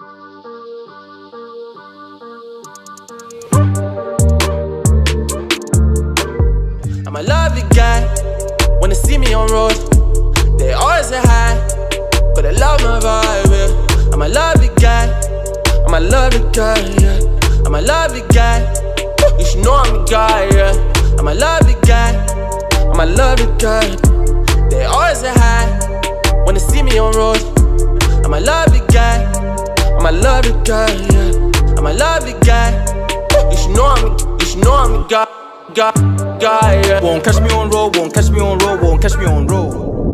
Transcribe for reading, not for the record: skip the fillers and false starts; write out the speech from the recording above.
I'm a lovely guy. When they see me on road, they always say hi, but they love my vibe, yeah. I'm a lovely guy. I'm a lovely guy, yeah. I'm a lovely guy. You should know I'm a guy, yeah. I'm a lovely guy. I'm a lovely guy. They always say hi when they see me on road. I'm a lovely guy. I'm a lovely guy, yeah. I'm a lovely guy. You should know I'm a guy, yeah. Won't catch me on road, won't catch me on road, won't catch me on road.